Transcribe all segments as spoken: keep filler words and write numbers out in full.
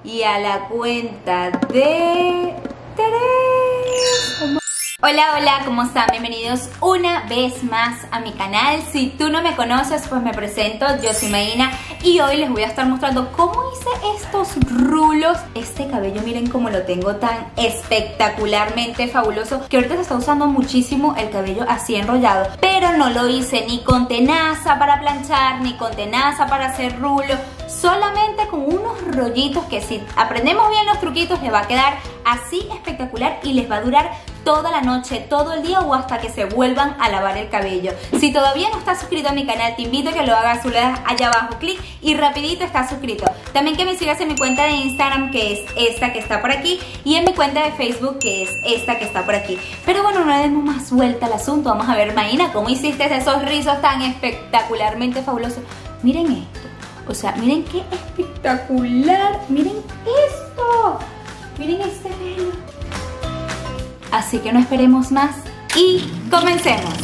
Y a la cuenta de tres. Hola, hola, ¿cómo están? Bienvenidos una vez más a mi canal. Si tú no me conoces, pues me presento, yo soy Maína y hoy les voy a estar mostrando cómo hice estos rulos. Este cabello, miren cómo lo tengo tan espectacularmente fabuloso, que ahorita se está usando muchísimo el cabello así enrollado, pero no lo hice ni con tenaza para planchar, ni con tenaza para hacer rulo, solamente con unos rollitos que si aprendemos bien los truquitos les va a quedar así espectacular y les va a durar toda la noche, todo el día o hasta que se vuelvan a lavar el cabello. Si todavía no estás suscrito a mi canal, te invito a que lo hagas, tú le das allá abajo clic y rapidito estás suscrito. También que me sigas en mi cuenta de Instagram, que es esta que está por aquí, y en mi cuenta de Facebook, que es esta que está por aquí. Pero bueno, no le demos más vuelta al asunto. Vamos a ver, Maína, cómo hiciste esos rizos tan espectacularmente fabulosos. Miren esto, o sea, miren qué espectacular, miren esto, miren este pelo. Así que no esperemos más y comencemos.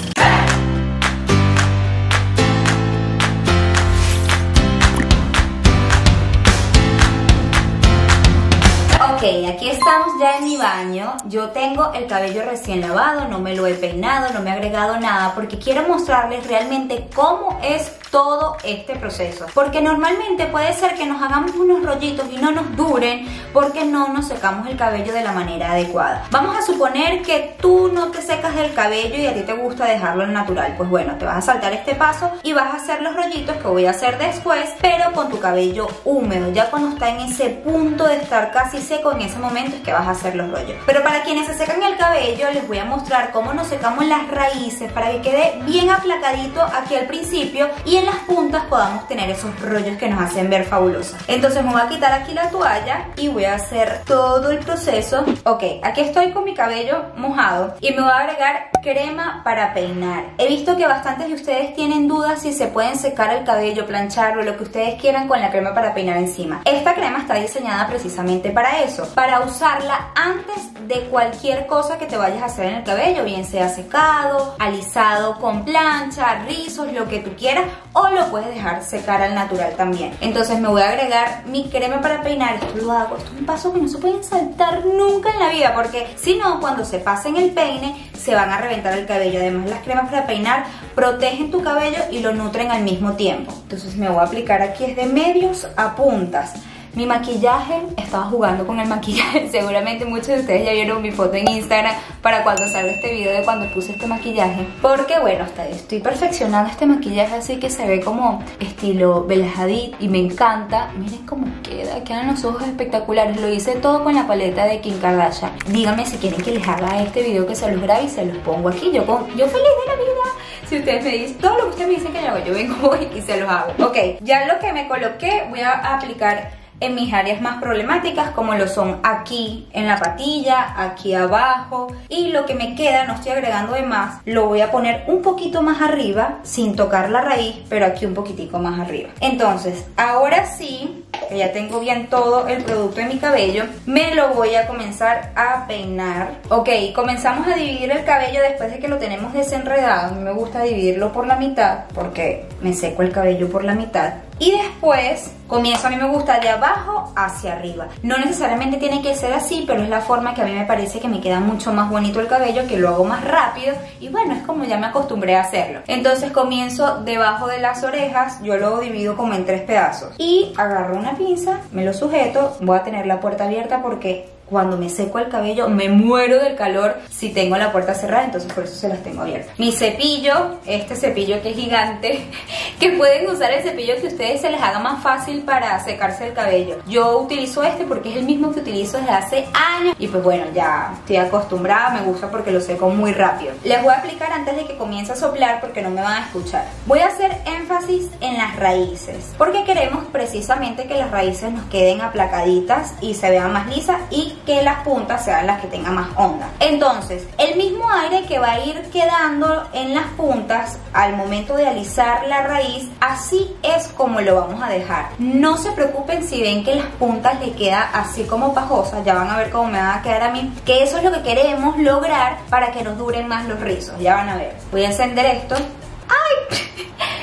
Ok, aquí estamos ya en mi baño. Yo tengo el cabello recién lavado, no me lo he peinado, no me he agregado nada, porque quiero mostrarles realmente cómo es todo este proceso. Porque normalmente puede ser que nos hagamos unos rollitos y no nos duren porque no nos secamos el cabello de la manera adecuada. Vamos a suponer que tú no te secas el cabello y a ti te gusta dejarlo al natural. Pues bueno, te vas a saltar este paso y vas a hacer los rollitos que voy a hacer después, pero con tu cabello húmedo. Ya cuando está en ese punto de estar casi seco, en ese momento es que vas a hacer los rollos. Pero para quienes se secan el cabello, les voy a mostrar cómo nos secamos las raíces para que quede bien aplacadito aquí al principio y en las puntas podamos tener esos rollos que nos hacen ver fabulosos. Entonces me voy a quitar aquí la toalla y voy a hacer todo el proceso. Ok, aquí estoy con mi cabello mojado y me voy a agregar crema para peinar. He visto que bastantes de ustedes tienen dudas si se pueden secar el cabello, plancharlo, lo que ustedes quieran con la crema para peinar encima. Esta crema está diseñada precisamente para eso, para usarla antes de cualquier cosa que te vayas a hacer en el cabello, bien sea secado, alisado con plancha, rizos, lo que tú quieras, o lo puedes dejar secar al natural también. Entonces me voy a agregar mi crema para peinar. Esto lo hago, esto es un paso que no se pueden saltar nunca en la vida, porque si no, cuando se pasen el peine se van a reventar el cabello. Además, las cremas para peinar protegen tu cabello y lo nutren al mismo tiempo. Entonces me voy a aplicar aquí es de medios a puntas. Mi maquillaje, estaba jugando con el maquillaje, seguramente muchos de ustedes ya vieron mi foto en Instagram para cuando salga este video de cuando puse este maquillaje, porque bueno, hasta estoy perfeccionando este maquillaje así que se ve como estilo Bella Hadid y me encanta. Miren cómo queda, quedan los ojos espectaculares. Lo hice todo con la paleta de Kim Kardashian. Díganme si quieren que les haga este video, que se los grabe y se los pongo aquí, yo, con, yo feliz de la vida. Si ustedes me dicen, todo lo que ustedes me dicen que yo hago, yo vengo y se los hago. Ok, ya lo que me coloqué voy a aplicar en mis áreas más problemáticas, como lo son aquí en la patilla, aquí abajo, y lo que me queda, no estoy agregando de más, lo voy a poner un poquito más arriba sin tocar la raíz, pero aquí un poquitico más arriba. Entonces, ahora sí, que ya tengo bien todo el producto en mi cabello, me lo voy a comenzar a peinar. Ok, comenzamos a dividir el cabello después de que lo tenemos desenredado. A mí me gusta dividirlo por la mitad porque me seco el cabello por la mitad. Y después comienzo, a mí me gusta de abajo hacia arriba. No necesariamente tiene que ser así, pero es la forma que a mí me parece que me queda mucho más bonito el cabello, que lo hago más rápido. Y bueno, es como ya me acostumbré a hacerlo. Entonces comienzo debajo de las orejas, yo lo divido como en tres pedazos. Y agarro una pinza, me lo sujeto, voy a tener la puerta abierta porque cuando me seco el cabello me muero del calor si tengo la puerta cerrada, entonces por eso se las tengo abiertas. Mi cepillo, este cepillo que es gigante, que pueden usar el cepillo que a ustedes se les haga más fácil para secarse el cabello. Yo utilizo este porque es el mismo que utilizo desde hace años y pues bueno, ya estoy acostumbrada, me gusta porque lo seco muy rápido. Les voy a aplicar antes de que comience a soplar porque no me van a escuchar. Voy a hacer énfasis en las raíces porque queremos precisamente que las raíces nos queden aplacaditas y se vean más lisas y que las puntas sean las que tengan más onda. Entonces, el mismo aire que va a ir quedando en las puntas al momento de alisar la raíz, así es como lo vamos a dejar. No se preocupen si ven que las puntas le queda así como pajosas, ya van a ver cómo me van a quedar a mí, que eso es lo que queremos lograr para que nos duren más los rizos, ya van a ver. Voy a encender esto. ¡Ay!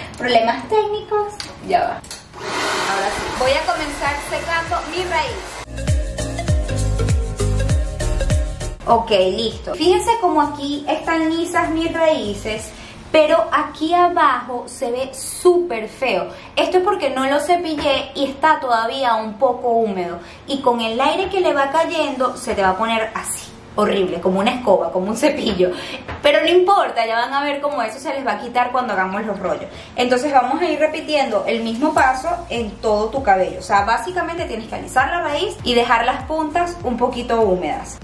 Problemas técnicos. Ya va. Ahora sí. Voy a comenzar secando mi raíz. Ok, listo. Fíjense como aquí están lisas mis raíces, pero aquí abajo se ve súper feo. Esto es porque no lo cepillé y está todavía un poco húmedo. Y con el aire que le va cayendo se te va a poner así, horrible, como una escoba, como un cepillo. Pero no importa, ya van a ver cómo eso se les va a quitar cuando hagamos los rollos. Entonces vamos a ir repitiendo el mismo paso en todo tu cabello. O sea, básicamente tienes que alisar la raíz y dejar las puntas un poquito húmedas.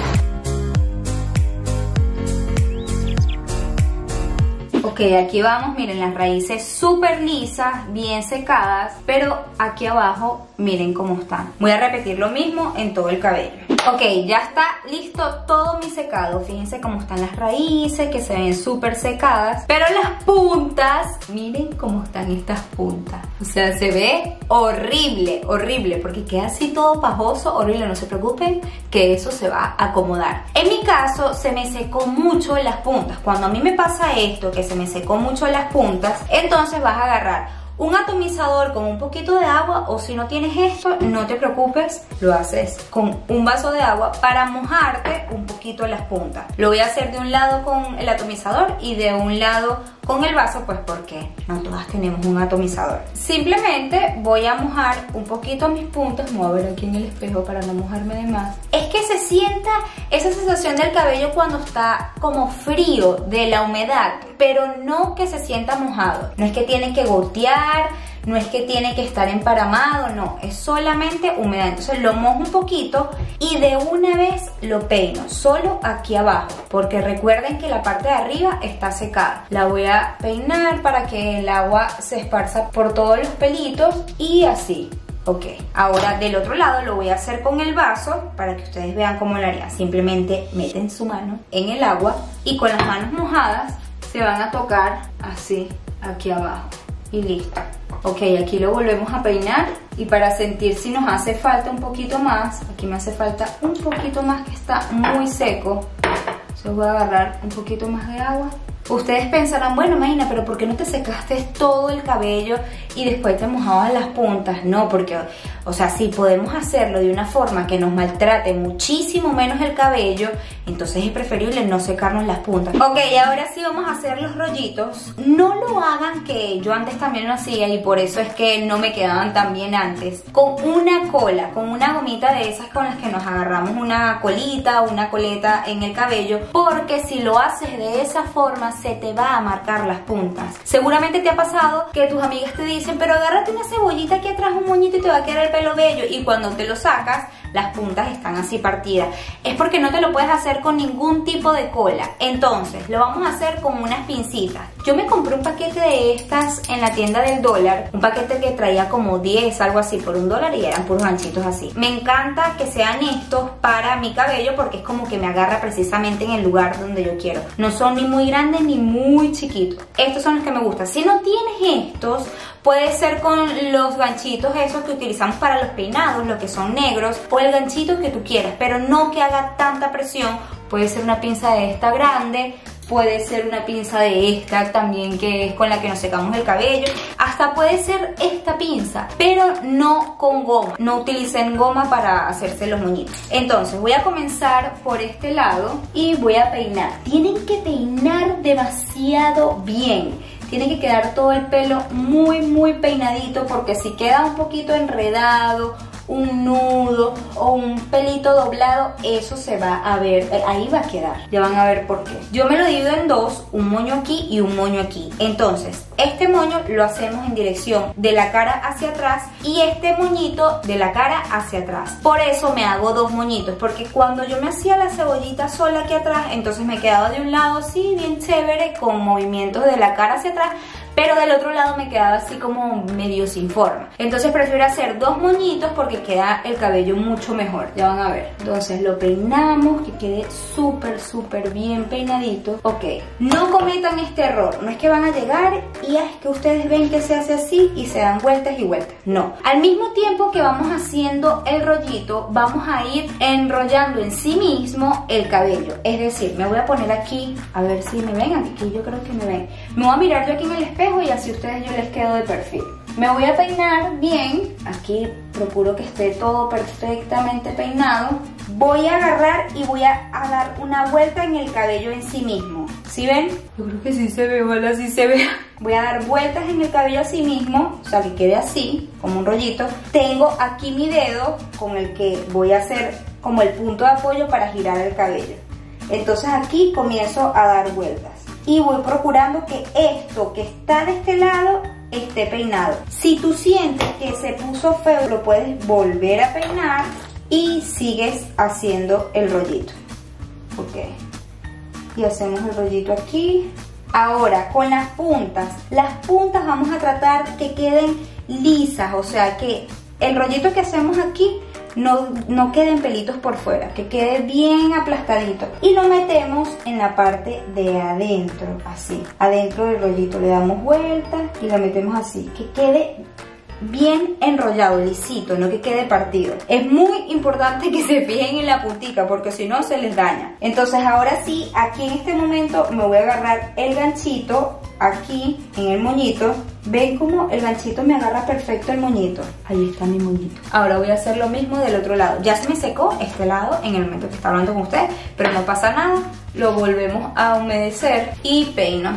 Ok, aquí vamos, miren, las raíces súper lisas, bien secadas, pero aquí abajo miren cómo están. Voy a repetir lo mismo en todo el cabello. Ok, ya está listo todo mi secado. Fíjense cómo están las raíces, que se ven súper secadas, pero las puntas, miren cómo están estas puntas. O sea, se ve horrible, horrible, porque queda así todo pajoso, horrible. No se preocupen que eso se va a acomodar. En mi caso se me secó mucho las puntas. Cuando a mí me pasa esto, que se me secó mucho las puntas, entonces vas a agarrar un atomizador con un poquito de agua, o si no tienes esto, no te preocupes, lo haces con un vaso de agua para mojarte un poquito las puntas. Lo voy a hacer de un lado con el atomizador y de un lado con el vaso, pues porque no todas tenemos un atomizador. Simplemente voy a mojar un poquito mis puntas. Me voy a ver aquí en el espejo para no mojarme de más. Es que se sienta esa sensación del cabello cuando está como frío de la humedad, pero no que se sienta mojado. No es que tiene que gotear, no es que tiene que estar emparamado, no, es solamente humedad. Entonces lo mojo un poquito y de una vez lo peino, solo aquí abajo, porque recuerden que la parte de arriba está secada. La voy a peinar para que el agua se esparza por todos los pelitos y así. Ok, ahora del otro lado lo voy a hacer con el vaso para que ustedes vean cómo lo haría. Simplemente meten su mano en el agua y con las manos mojadas se van a tocar así aquí abajo y listo. Ok, aquí lo volvemos a peinar y para sentir si nos hace falta un poquito más, aquí me hace falta un poquito más que está muy seco. Entonces voy a agarrar un poquito más de agua. Ustedes pensarán, bueno, Mayna, pero ¿por qué no te secaste todo el cabello y después te mojabas las puntas? No, porque, o sea, si podemos hacerlo de una forma que nos maltrate muchísimo menos el cabello, entonces es preferible no secarnos las puntas. Ok, ahora sí vamos a hacer los rollitos. No lo hagan, que yo antes también lo hacía y por eso es que no me quedaban tan bien antes. Con una cola, con una gomita de esas con las que nos agarramos una colita o una coleta en el cabello, porque si lo haces de esa forma, se te va a marcar las puntas. Seguramente te ha pasado que tus amigas te dicen, pero agárrate una cebollita aquí atrás, un moñito y te va a quedar el pelo bello, y cuando te lo sacas las puntas están así partidas. Es porque no te lo puedes hacer con ningún tipo de cola. Entonces lo vamos a hacer con unas pincitas. Yo me compré un paquete de estas en la tienda del dólar, un paquete que traía como diez, algo así, por un dólar, y eran puros ganchitos así. Me encanta que sean estos para mi cabello porque es como que me agarra precisamente en el lugar donde yo quiero. No son ni muy grandes ni muy chiquitos. Estos son los que me gustan. Si no tienes estos, puede ser con los ganchitos esos que utilizamos para los peinados, los que son negros, o el ganchito que tú quieras, pero no que haga tanta presión. Puede ser una pinza de esta grande, puede ser una pinza de esta también, que es con la que nos secamos el cabello. Hasta puede ser esta pinza, pero no con goma. No utilicen goma para hacerse los moñitos. Entonces voy a comenzar por este lado y voy a peinar. Tienen que peinar demasiado bien. Tiene que quedar todo el pelo muy muy peinadito, porque si queda un poquito enredado, un nudo o un pelito doblado, eso se va a ver, ahí va a quedar. Ya van a ver por qué. Yo me lo divido en dos, un moño aquí y un moño aquí. Entonces este moño lo hacemos en dirección de la cara hacia atrás y este moñito de la cara hacia atrás. Por eso me hago dos moñitos, porque cuando yo me hacía la cebollita sola aquí atrás, entonces me quedaba de un lado así bien chévere con movimientos de la cara hacia atrás, pero del otro lado me quedaba así como medio sin forma. Entonces prefiero hacer dos moñitos porque queda el cabello mucho mejor. Ya van a ver. Entonces lo peinamos, que quede súper súper bien peinadito. Ok, no cometan este error. No es que van a llegar y es que ustedes ven que se hace así y se dan vueltas y vueltas. No. Al mismo tiempo que vamos haciendo el rollito, vamos a ir enrollando en sí mismo el cabello. Es decir, me voy a poner aquí, a ver si me ven. Aquí yo creo que me ven. Me voy a mirar yo aquí en el espejo y así ustedes yo les quedo de perfil. Me voy a peinar bien. Aquí procuro que esté todo perfectamente peinado. Voy a agarrar y voy a, a dar una vuelta en el cabello en sí mismo. ¿Sí ven? Yo creo que sí se ve, ojalá sí se vea. Voy a dar vueltas en el cabello a sí mismo, o sea que quede así, como un rollito. Tengo aquí mi dedo con el que voy a hacer como el punto de apoyo para girar el cabello. Entonces aquí comienzo a dar vueltas. Y voy procurando que esto que está de este lado esté peinado. Si tú sientes que se puso feo, lo puedes volver a peinar y sigues haciendo el rollito. Ok. Y hacemos el rollito aquí. Ahora, con las puntas. Las puntas vamos a tratar que queden lisas, o sea que el rollito que hacemos aquí no, no queden pelitos por fuera, que quede bien aplastadito. Y lo metemos en la parte de adentro, así, adentro del rollito. Le damos vuelta y lo metemos así, que quede bien enrollado, lisito, no que quede partido. Es muy importante que se fijen en la puntica porque si no se les daña. Entonces ahora sí, aquí en este momento me voy a agarrar el ganchito aquí en el moñito. ¿Ven cómo el ganchito me agarra perfecto el moñito? Ahí está mi moñito. Ahora voy a hacer lo mismo del otro lado. Ya se me secó este lado en el momento que estaba hablando con ustedes, pero no pasa nada. Lo volvemos a humedecer y peino.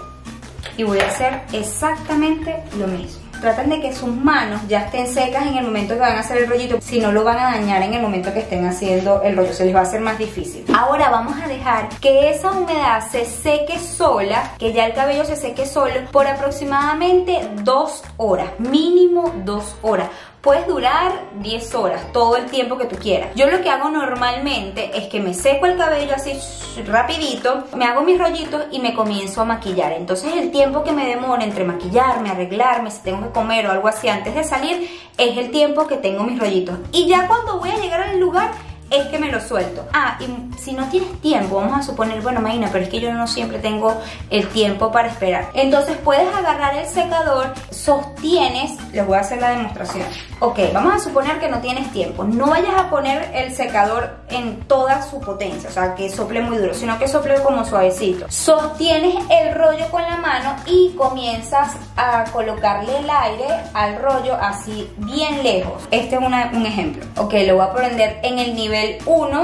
Y voy a hacer exactamente lo mismo. Traten de que sus manos ya estén secas en el momento que van a hacer el rollito, si no lo van a dañar en el momento que estén haciendo el rollo, se les va a hacer más difícil. Ahora vamos a dejar que esa humedad se seque sola, que ya el cabello se seque solo por aproximadamente dos horas, mínimo dos horas. Puedes durar diez horas, todo el tiempo que tú quieras. Yo lo que hago normalmente es que me seco el cabello así rapidito, me hago mis rollitos y me comienzo a maquillar. Entonces el tiempo que me demora entre maquillarme, arreglarme, si tengo que comer o algo así antes de salir, es el tiempo que tengo mis rollitos. Y ya cuando voy a llegar al lugar es que me lo suelto. Ah, y si no tienes tiempo, vamos a suponer, bueno, Marina, pero es que yo no siempre tengo el tiempo para esperar. Entonces puedes agarrar el secador, sostienes, les voy a hacer la demostración. Ok, vamos a suponer que no tienes tiempo. No vayas a poner el secador en toda su potencia, o sea, que sople muy duro, sino que sople como suavecito. Sostienes el rollo con la mano y comienzas a colocarle el aire al rollo así bien lejos. Este es una, un ejemplo. Ok, lo voy a prender en el nivel uno,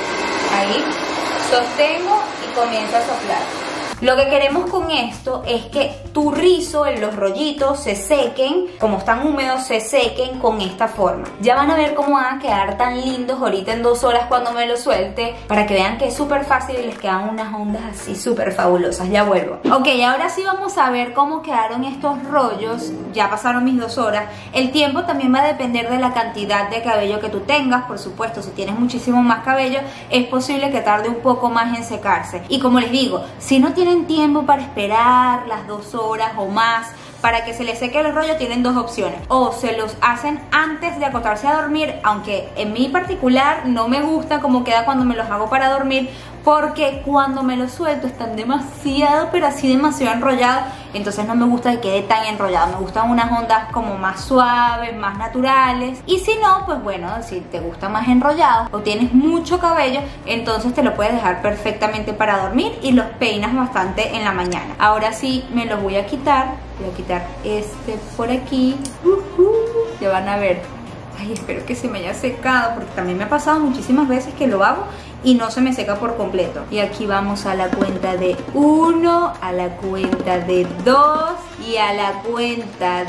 ahí, sostengo y comienzo a soplar. Lo que queremos con esto es que tu rizo, los rollitos se sequen, como están húmedos, se sequen con esta forma. Ya van a ver cómo van a quedar tan lindos ahorita en dos horas cuando me lo suelte, para que vean que es súper fácil y les quedan unas ondas así súper fabulosas. Ya vuelvo. Ok, ahora sí vamos a ver cómo quedaron estos rollos. Ya pasaron mis dos horas. El tiempo también va a depender de la cantidad de cabello que tú tengas. Por supuesto, si tienes muchísimo más cabello, es posible que tarde un poco más en secarse. Y como les digo, si no tienen tiempo para esperar las dos horas o más para que se les seque los rollos, tienen dos opciones: o se los hacen antes de acostarse a dormir, aunque en mi particular no me gusta cómo queda cuando me los hago para dormir, porque cuando me los suelto están demasiado, pero así demasiado enrollados, entonces no me gusta que quede tan enrollado. Me gustan unas ondas como más suaves, más naturales. Y si no, pues bueno, si te gusta más enrollado o tienes mucho cabello, entonces te lo puedes dejar perfectamente para dormir y los peinas bastante en la mañana. Ahora sí me los voy a quitar. Voy a quitar este por aquí. uh, uh, Ya van a ver. Ay, espero que se me haya secado, porque también me ha pasado muchísimas veces que lo hago y no se me seca por completo. Y aquí vamos a la cuenta de uno, a la cuenta de dos y a la cuenta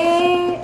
de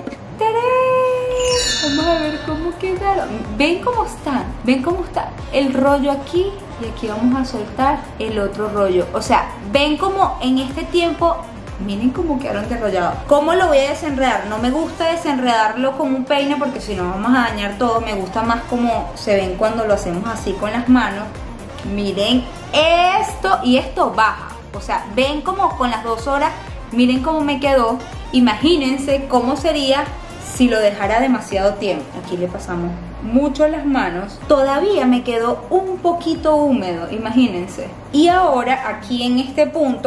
tres. Vamos a ver cómo quedaron. ¿Ven cómo están? ¿Ven cómo está el rollo aquí? Y aquí vamos a soltar el otro rollo. O sea, ven cómo en este tiempo... Miren cómo quedaron desenrollados. ¿Cómo lo voy a desenredar? No me gusta desenredarlo con un peine porque si no vamos a dañar todo. Me gusta más como se ven cuando lo hacemos así con las manos. Miren esto, y esto baja. O sea, ven como con las dos horas, miren cómo me quedó. Imagínense cómo sería si lo dejara demasiado tiempo. Aquí le pasamos mucho las manos. Todavía me quedó un poquito húmedo, imagínense. Y ahora aquí en este punto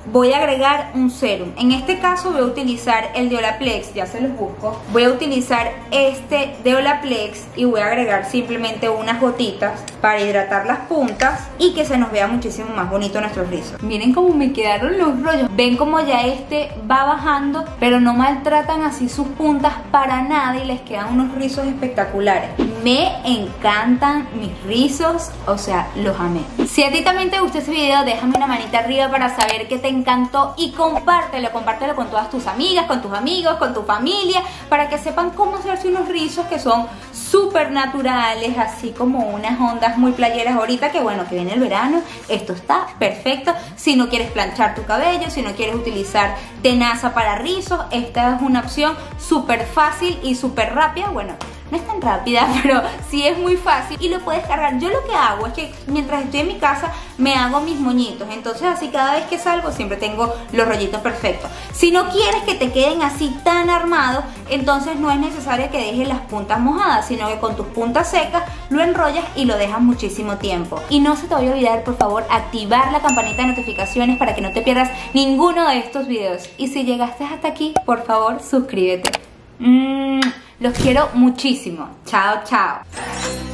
voy a agregar un serum. En este caso voy a utilizar el de Olaplex, ya se los busco. Voy a utilizar este de Olaplex y voy a agregar simplemente unas gotitas para hidratar las puntas y que se nos vea muchísimo más bonito nuestros rizos. Miren cómo me quedaron los rollos. Ven como ya este va bajando, pero no maltratan así sus puntas para nada y les quedan unos rizos espectaculares. Me encantan mis rizos, o sea, los amé. Si a ti también te gustó este video, déjame una manita arriba para saber que te encantó y compártelo, compártelo con todas tus amigas, con tus amigos, con tu familia, para que sepan cómo hacerse unos rizos que son súper naturales, así como unas ondas muy playeras ahorita que bueno, que viene el verano. Esto está perfecto. Si no quieres planchar tu cabello, si no quieres utilizar tenaza para rizos, esta es una opción súper fácil y súper rápida. Bueno, no es tan rápida, pero sí es muy fácil y lo puedes cargar. Yo lo que hago es que mientras estoy en mi casa me hago mis moñitos, entonces así cada vez que salgo siempre tengo los rollitos perfectos. Si no quieres que te queden así tan armados, entonces no es necesario que dejes las puntas mojadas, sino que con tus puntas secas lo enrollas y lo dejas muchísimo tiempo. Y no se te vaya a olvidar, por favor, activar la campanita de notificaciones para que no te pierdas ninguno de estos videos. Y si llegaste hasta aquí, por favor, suscríbete. Mm, los quiero muchísimo. Chao, chao.